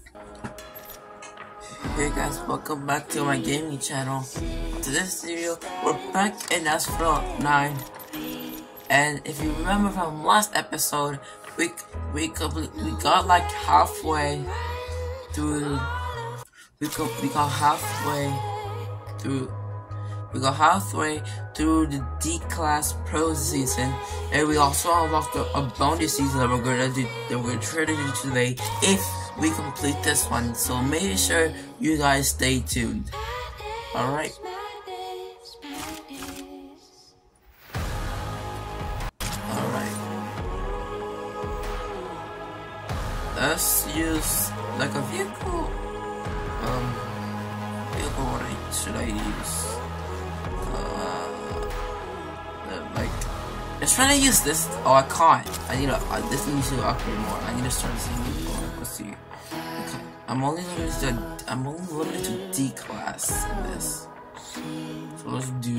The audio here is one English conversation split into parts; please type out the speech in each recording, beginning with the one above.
Hey guys, welcome back to my gaming channel. To this video, we're back in thru 9, and if you remember from last episode, we got like halfway through. We got halfway through the D class pro season, and we also unlocked a bonus season that we're gonna try to do today if we complete this one. So make sure you guys stay tuned. Alright. Let's use like a vehicle. What should I use? Let's try to use this. Oh, I can't. This needs to upgrade more. I need to start seeing more. Let's see. Okay. I'm only limited to D class in this. So let's do.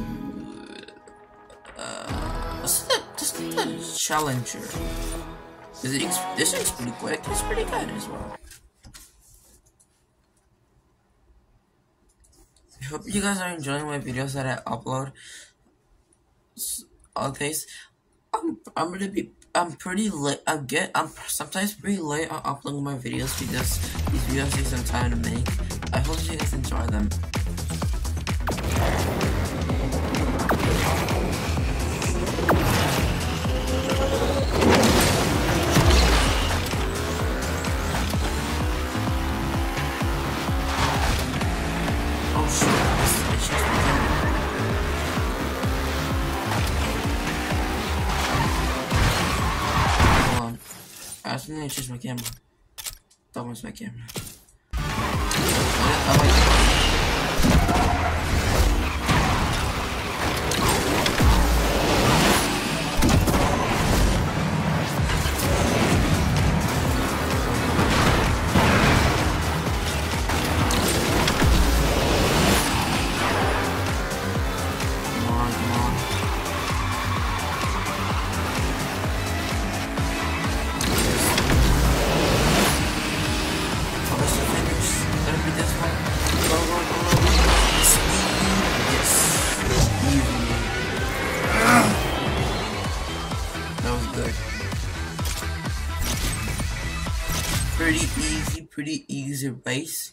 Let's do the Challenger. This thing's pretty quick. It's pretty good as well. I hope you guys are enjoying my videos that I upload. Okay, I'm pretty late. I'm sometimes pretty late on uploading my videos because these videos take some time to make. I hope you guys enjoy them. I think I changed my camera. That was my camera. Pretty easy race.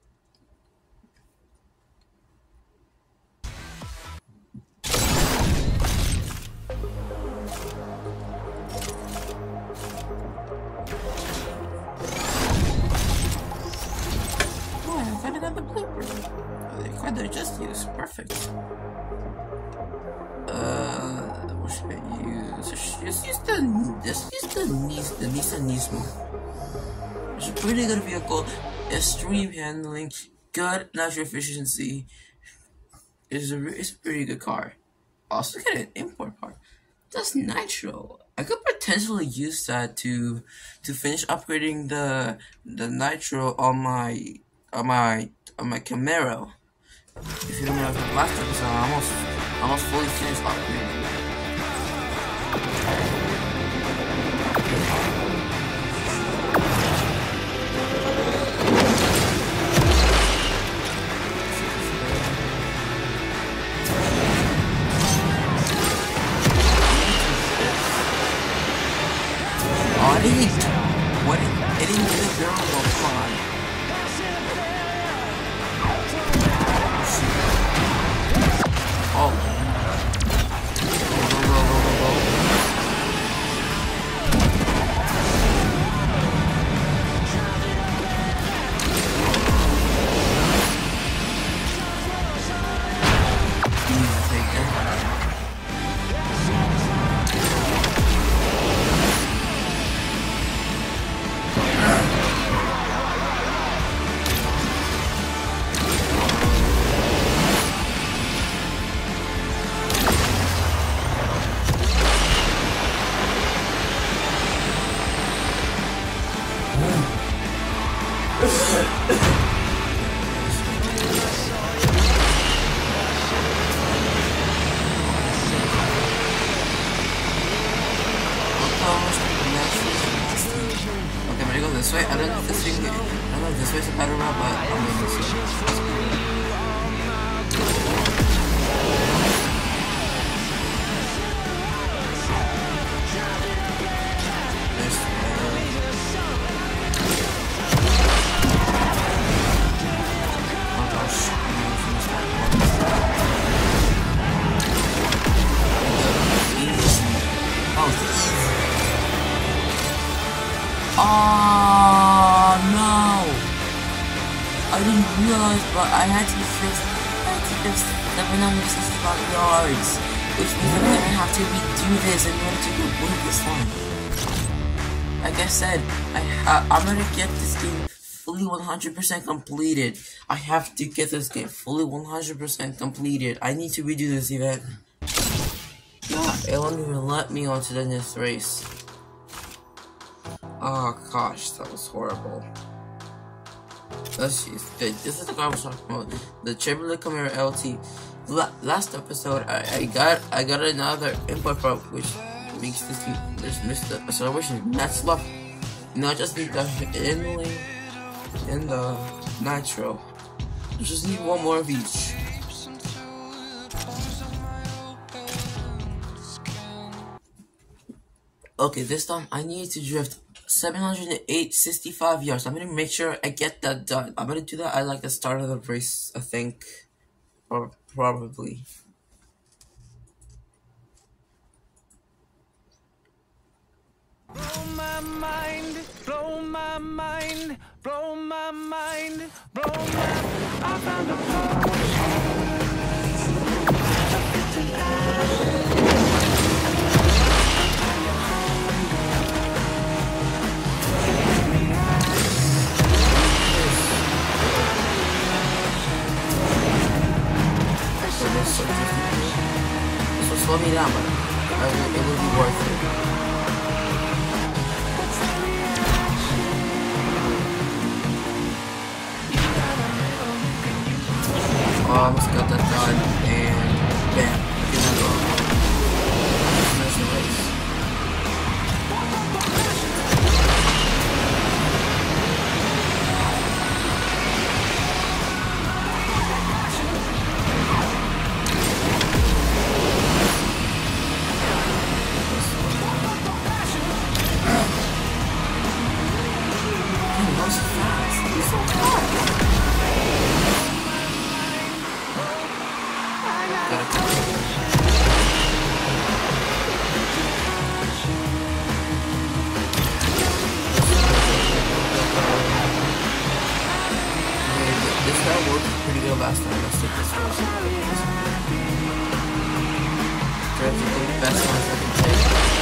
Oh, I finally got the blooper. The card that I just used. Perfect. What should I use? Just use the Nissan Nismo. It's a pretty good vehicle, extreme handling, good natural efficiency. It's a pretty good car. Also get an import part. That's nitro. I could potentially use that to finish upgrading the nitro on my Camaro. If you don't know from last episode, I almost fully finished upgrading. It didn't get a barrel of fun. Oh. this way. I don't know if this thing. I don't know if this way's a better route, but I'm going this way. Oh no! I didn't realize, but I had to just 765 yards, which means I'm gonna have to redo this in order to complete this one. Like I said, I'm gonna get this game fully 100% completed. I have to get this game fully 100% completed. I need to redo this event. It won't even let me onto the next race. Oh gosh, that was horrible. Let's see. This is the car I was talking about. The Chevrolet Camaro LT. Last episode, I got another input part, which makes this missed the acceleration. That's luck. Now I just need the inlane and the nitro. I just need one more of each. Okay, this time I need to drift 765 yards. I'm gonna make sure I get that done. I'm gonna do that at like the start of the race, I think. Or probably. Blow my mind, blow my mind, blow my mind, blow my... I found a This will slow me down, but it will be worth it. Oh, I almost got that done, and bam, get that on. Finish the race. Last time, let's take this first. Drives the best ones I can take.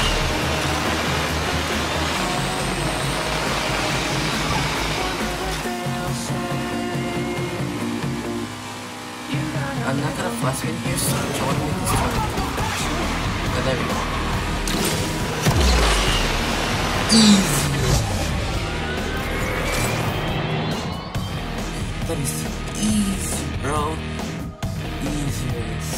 I'm not gonna flash in here, so I want to make this turn. But there we go. Easy. That is easy, bro. Easy race.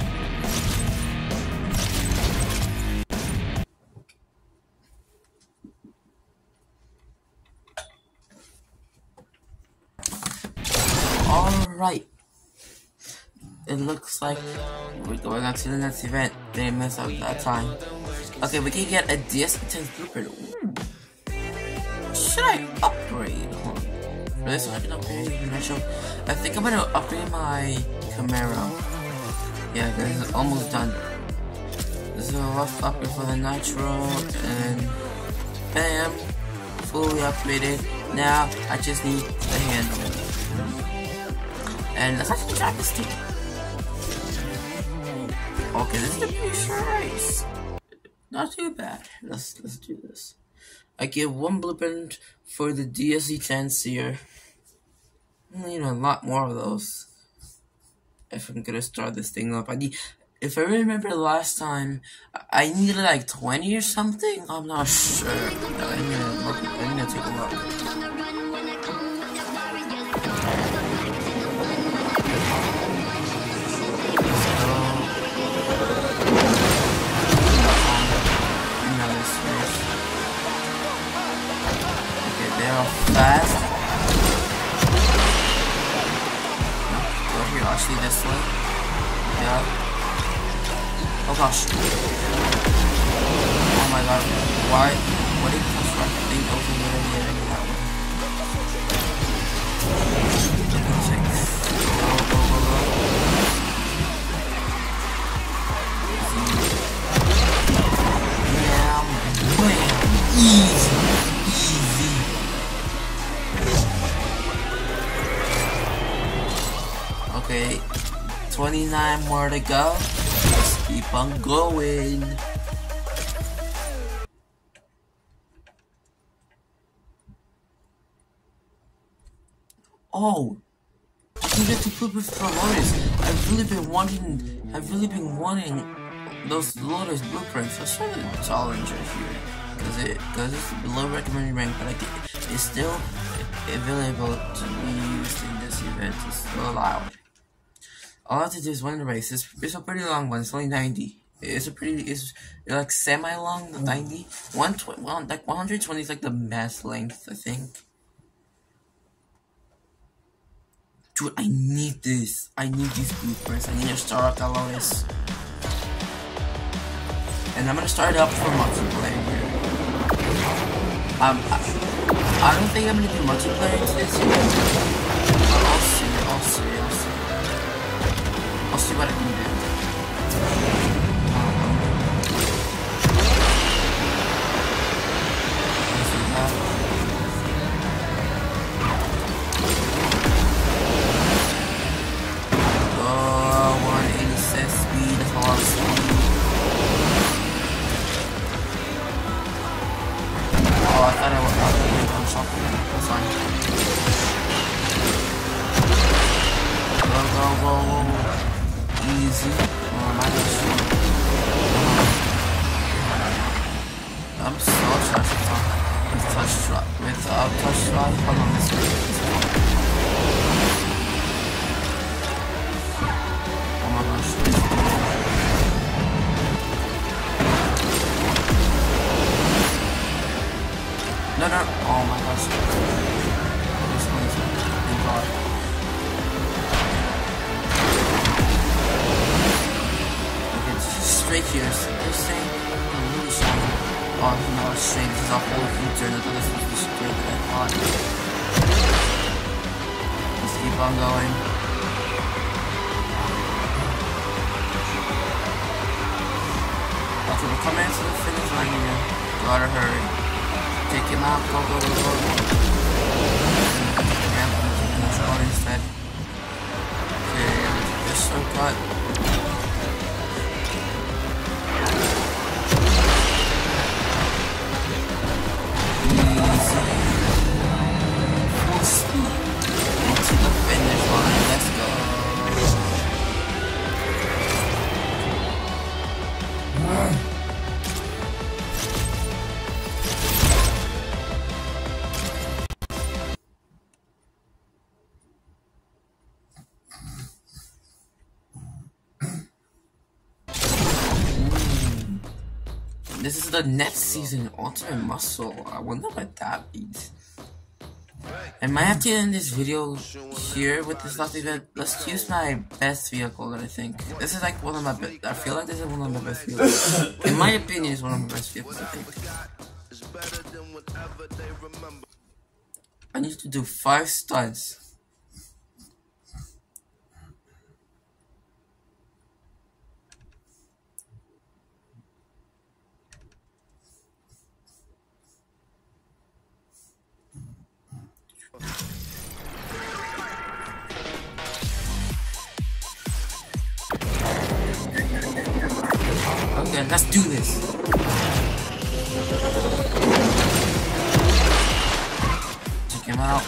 Alright. It looks like we're going on to the next event. Didn't mess up that time. Okay, we can get a DS10 blueprint. Ooh. Should I upgrade? Hold on. For this one, I can upgrade the Metro. I think I'm gonna upgrade my Camaro. Yeah, this is almost done. This is a rough upgrade for the Nitro, and bam, fully upgraded. Now I just need the handle, and let's actually drive this thing. Okay, this is a pretty short race. Not too bad. Let's do this. I get one blueprint for the DSC-10 Seer. I need a lot more of those if I'm gonna start this thing up. If I remember last time, I needed like 20 or something. I'm not sure. I need to take a look. Fast. here, actually this way. Yeah. Oh gosh. Oh my god. Why? What did push right? I think over literally that way. Easy. Okay, 29 more to go. Let's keep on going. Oh, I can get to poop with the lotus. I've really been wanting those lotus blueprints. Let's try the challenger here. Because it's below recommended rank, but it's still available to be used in this event. It's still allowed. All I have to do is win the race. It's a pretty long one. It's only 90. It's like semi-long, 90. 120 is like the max length, I think. Dude, I need this. I need these blueprints. I need to start up that lotus. And I'm gonna start up for multiplayer here. I don't think I'm gonna do multiplayer into this yet. I'll see. I'll see what I can do. Oh, 186 speed, that's a lot of speed. Oh, I thought I was shopping. That's fine. Go. Easy. Oh, my gosh. I'm so stressed with touch drive. Hold on, this way. Oh my gosh. No. Oh my gosh. This one is thank God. Okay, it's just straight here. So they're saying I'm really shiny. Oh no, it's straight. This is a whole future. I thought this was the straight that I thought. Let's keep on going. Okay, we're coming to the finish line here. Gotta hurry. Take him out, go. And I'm taking this out instead. Okay, I'm gonna take this shortcut. Easy. Full speed into the finish line. Let's go. This is the next season, Ultimate Muscle. I wonder what that means. I might have to end this video here with this last event. Let's use my best vehicle that I think. This is like one of my best. I feel like this is one of my best vehicles. In my opinion, it's one of my best vehicles, I think. I need to do 5 stunts. Okay, let's do this. Check him out.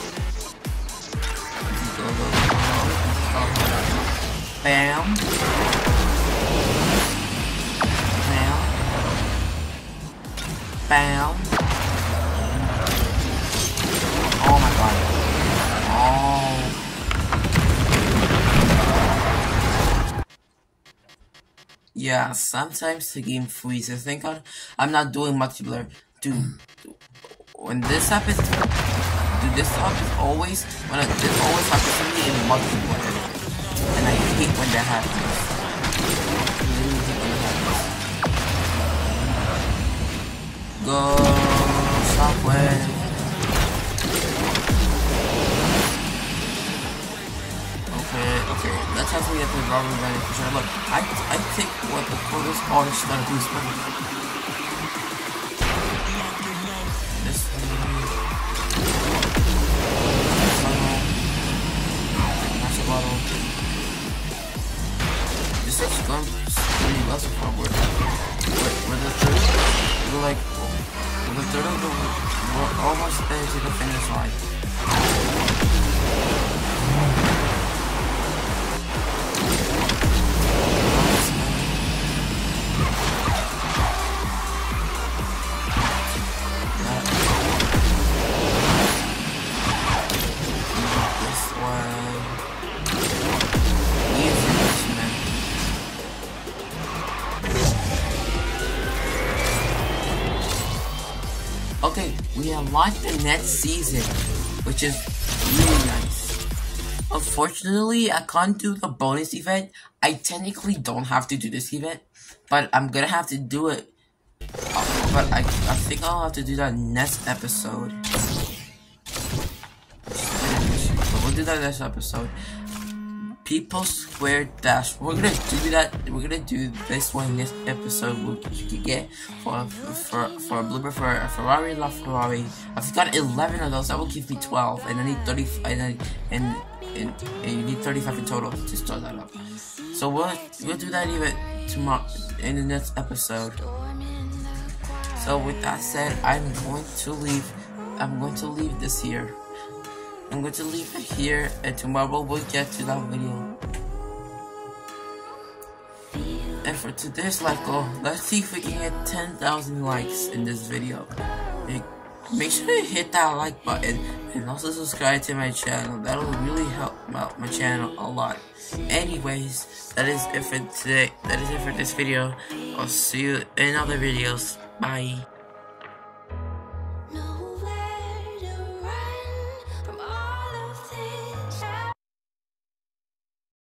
Go. Bam. Bam. Oh my god. Oh. Yeah, sometimes the game freezes. Thank God I'm not doing multiplayer. Dude, when this happens always happens to me in multiplayer. And I hate when that happens. I literally hate when that happens. Go, Shockwave. Okay, let's have to get the rubber band for sure. Look, I think what the coolest artist gotta do is this bottle. This is going pretty well so far. We're the third. We're like, we're the third of the. We're almost there to the finish line. Okay, we unlocked the next season, which is really nice. Unfortunately, I can't do the bonus event. I technically don't have to do this event, but I'm gonna have to do it. But I think I'll have to do that next episode. But we'll do that next episode. People Square Dash. We're gonna do that. We're gonna do this one next episode. You can get for a blooper for a Ferrari LaFerrari. I've got 11 of those. That will give me 12, and I need 30. And you need 35 in total to start that up. So we'll do that even tomorrow in the next episode. So with that said, I'm going to leave this here. I'm going to leave it here, and tomorrow we'll get to that video. And for today's like goal, let's see if we can get 10,000 likes in this video. Make sure you hit that like button and also subscribe to my channel. That'll really help out my channel a lot. Anyways, that is it for today. That is it for this video. I'll see you in other videos. Bye.